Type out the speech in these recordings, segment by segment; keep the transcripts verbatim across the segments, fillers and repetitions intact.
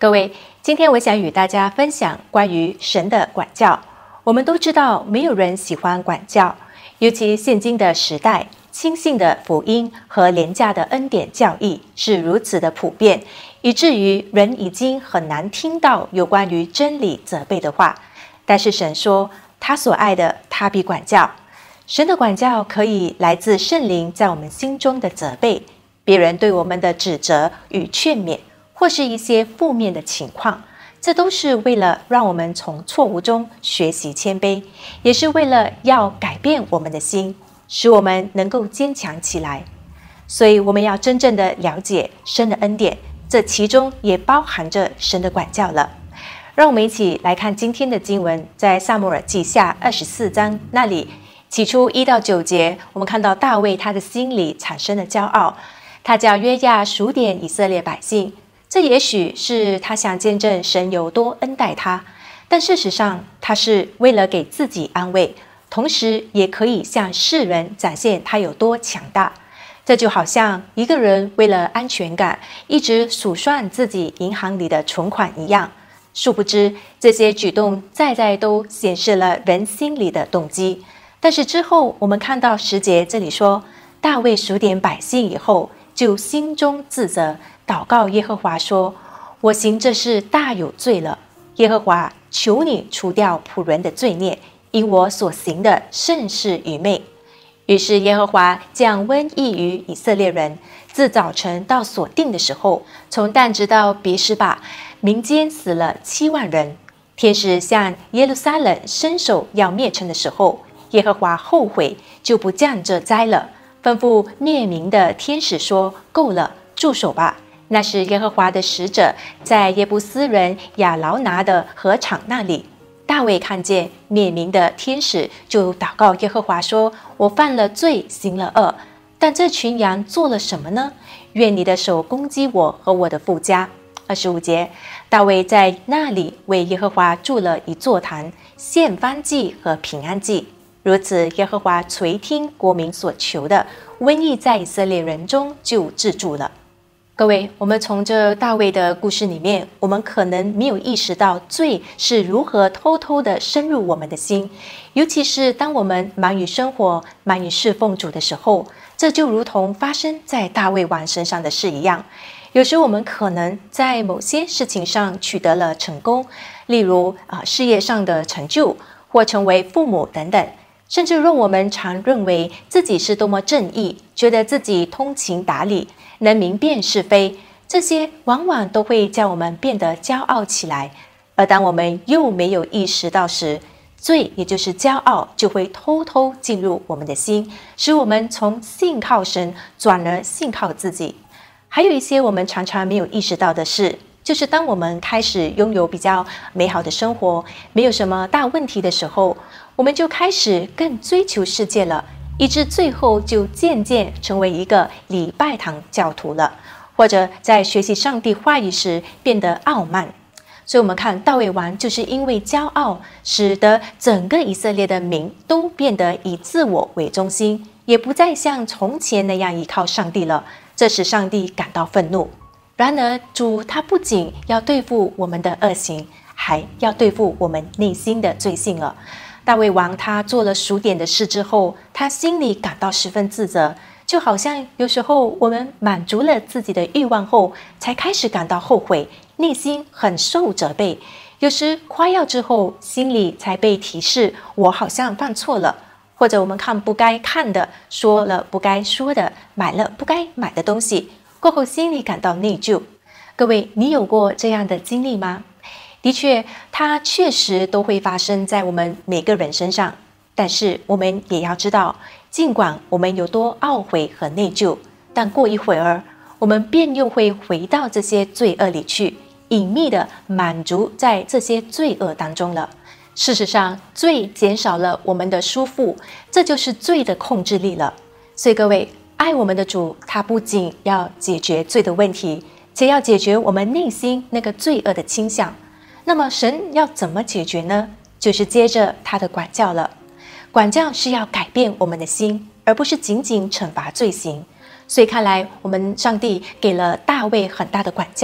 各位，今天我想与大家分享关于神的管教。我们都知道，没有人喜欢管教，尤其现今的时代，轻信的福音和廉价的恩典教义是如此的普遍，以至于人已经很难听到有关于真理责备的话。但是神说，他所爱的，他必管教。神的管教可以来自圣灵在我们心中的责备，别人对我们的指责与劝勉，或是一些负面的情况，这都是为了让我们从错误中学习谦卑，也是为了要改变我们的心，使我们能够坚强起来。所以我们要真正的了解神的恩典，这其中也包含着神的管教了。让我们一起来看今天的经文，在撒母耳记下二十四章那里，起初一到九节，我们看到大卫他的心里产生了骄傲，他叫约亚数点以色列百姓。这也许是他想见证神有多恩待他，但事实上他是为了给自己安慰，同时也可以向世人展现他有多强大。这就好像一个人为了安全感，一直数算自己银行里的存款一样，殊不知这些举动再再都显示了人心里的动机。但是之后我们看到十节这里说，大卫数点百姓以后，就心中自责，祷告耶和华说，我行这事大有罪了，耶和华，求你除掉仆人的罪孽，因我所行的甚是愚昧。于是耶和华降瘟疫于以色列人，自早晨到所定的时候，从但直到别是巴，民间死了七万人。天使向耶路撒冷伸手要灭城的时候，耶和华后悔，就不降这灾了，吩咐灭民的天使说，够了，住手吧。那是耶和华的使者在耶布斯人亚劳拿的禾场那里。大卫看见灭民的天使，就祷告耶和华说，我犯了罪，行了恶，但这群羊做了什么呢？愿你的手攻击我和我的父家。二十五节，大卫在那里为耶和华筑了一座坛，献燔祭和平安祭。如此，耶和华垂听国民所求的，瘟疫在以色列人中就止住了。各位，我们从这大卫的故事里面，我们可能没有意识到罪是如何偷偷的深入我们的心，尤其是当我们忙于生活、忙于侍奉主的时候，这就如同发生在大卫王身上的事一样。有时我们可能在某些事情上取得了成功，例如啊、呃、事业上的成就，或成为父母等等。甚至若我们常认为自己是多么正义，觉得自己通情达理，能明辨是非，这些往往都会叫我们变得骄傲起来。而当我们又没有意识到时，罪也就是骄傲就会偷偷进入我们的心，使我们从信靠神转而信靠自己。还有一些我们常常没有意识到的是，就是当我们开始拥有比较美好的生活，没有什么大问题的时候，我们就开始更追求世界了，以致最后就渐渐成为一个礼拜堂教徒了，或者在学习上帝话语时变得傲慢。所以我们看大卫王就是因为骄傲，使得整个以色列的民都变得以自我为中心，也不再像从前那样依靠上帝了，这使上帝感到愤怒。然而主他不仅要对付我们的恶行，还要对付我们内心的罪性了。大卫王他做了数点的事之后，他心里感到十分自责，就好像有时候我们满足了自己的欲望后，才开始感到后悔，内心很受责备。有时夸耀之后，心里才被提示我好像犯错了，或者我们看不该看的，说了不该说的，买了不该买的东西，过后心里感到内疚。各位，你有过这样的经历吗？的确，它确实都会发生在我们每个人身上，但是我们也要知道，尽管我们有多懊悔和内疚，但过一会儿，我们便又会回到这些罪恶里去，隐秘的满足在这些罪恶当中了。事实上，罪减少了我们的舒服，这就是罪的控制力了。所以各位，爱我们的主，他不仅要解决罪的问题，且要解决我们内心那个罪恶的倾向。那么神要怎么解决呢？就是接着他的管教了。管教是要改变我们的心，而不是仅仅惩罚罪行。所以看来我们上帝给了大卫很大的管教，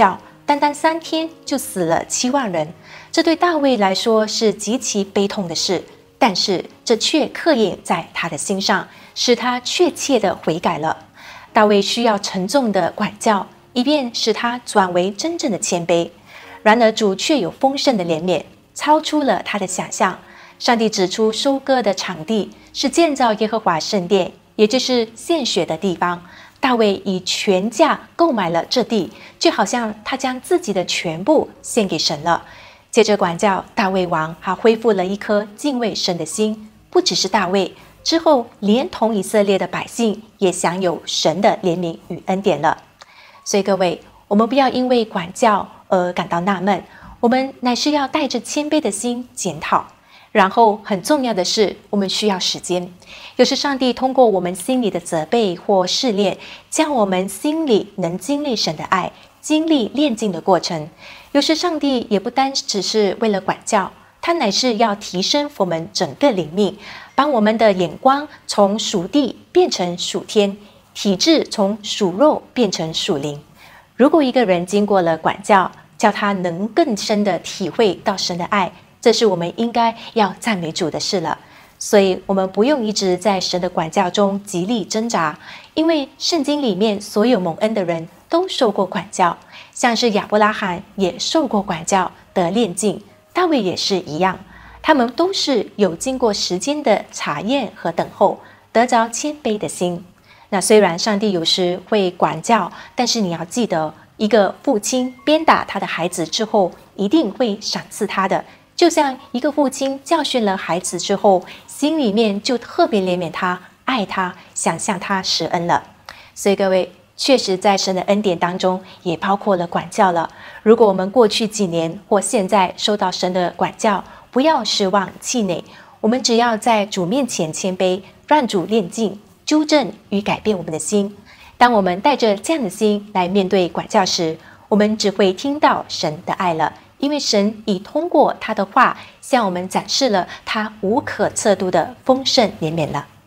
单单三天就死了七万人，这对大卫来说是极其悲痛的事，但是这却刻印在他的心上，使他确切的悔改了。大卫需要沉重的管教，以便使他转为真正的谦卑。然而主却有丰盛的怜悯，超出了他的想象。上帝指出收割的场地是建造耶和华圣殿，也就是献血的地方。大卫以全价购买了这地，就好像他将自己的全部献给神了。接着管教大卫王，还恢复了一颗敬畏神的心。不只是大卫，之后连同以色列的百姓也享有神的怜悯与恩典了。所以各位，我们不要因为管教而感到纳闷，我们乃是要带着谦卑的心检讨。然后很重要的是，我们需要时间。有时上帝通过我们心里的责备或试炼，将我们心里能经历神的爱，经历炼净的过程。有时上帝也不单只是为了管教，他乃是要提升我们整个灵命，把我们的眼光从属地变成属天，体质从属肉变成属灵。如果一个人经过了管教，叫他能更深的体会到神的爱，这是我们应该要赞美主的事了。所以我们不用一直在神的管教中极力挣扎，因为圣经里面所有蒙恩的人都受过管教，像是亚伯拉罕也受过管教得炼净，大卫也是一样，他们都是有经过时间的查验和等候，得着谦卑的心。那虽然上帝有时会管教，但是你要记得，一个父亲鞭打他的孩子之后，一定会赏赐他的。就像一个父亲教训了孩子之后，心里面就特别怜悯他，爱他，想向他施恩了。所以各位，确实在神的恩典当中也包括了管教了。如果我们过去几年或现在受到神的管教，不要失望气馁，我们只要在主面前谦卑，让主炼净、纠正与改变我们的心。当我们带着这样的心来面对管教时，我们只会听到神的爱了，因为神已通过他的话向我们展示了他无可测度的丰盛怜悯了。